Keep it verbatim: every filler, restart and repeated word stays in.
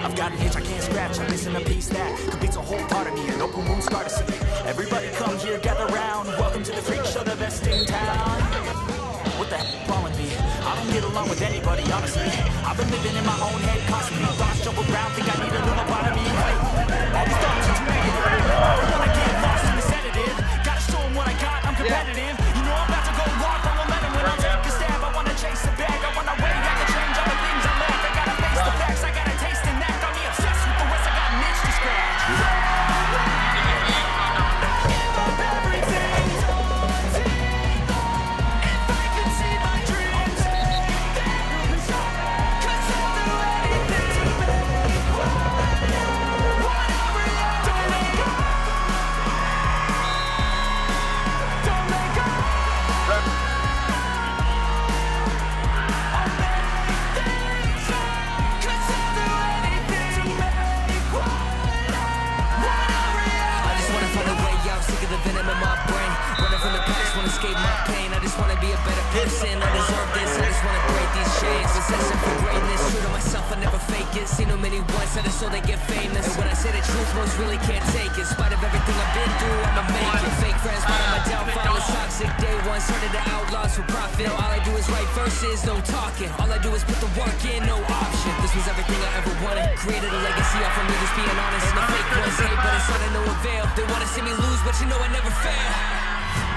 I've got an itch I can't scratch, I'm missing a piece that completes a whole part of me, an open wound scar to see. Everybody come here, gather round, welcome to the freak show, the best in town. What the heck wrong with me? I don't get along with anybody, honestly. I've been living in my own head constantly. Thoughts jumble around, think I need a little lobotomy. Hey, all these thoughts are too negative. I wanna get lost in the sedative. Gotta show them what I got, I'm competitive. You know I'm about to go hard for momentum when I take a stab. I wanna chase the bag, I wanna weigh, I can change all the things I lack. I gotta face the facts, I gotta taste and act. Got me obsessed with the rest, I got an itch to scratch. Escape my pain, I just wanna be a better person. I deserve this, I just wanna break these chains. Possessing for greatness, true to myself, I never fake it. Seen too many once, I just so they get famous. And when I say the truth, most really can't take it. In spite of everything I've been through, I'ma make it. Fake friends, part of my downfall is toxic. Day one, started the outlaws for profit. All I do is write verses, no talking. All I do is put the work in, no option. This was everything I ever wanted. Created a legacy off of me, just being honest. And the fake ones hate, but it's all to no avail. They wanna see me lose, but you know I never fail.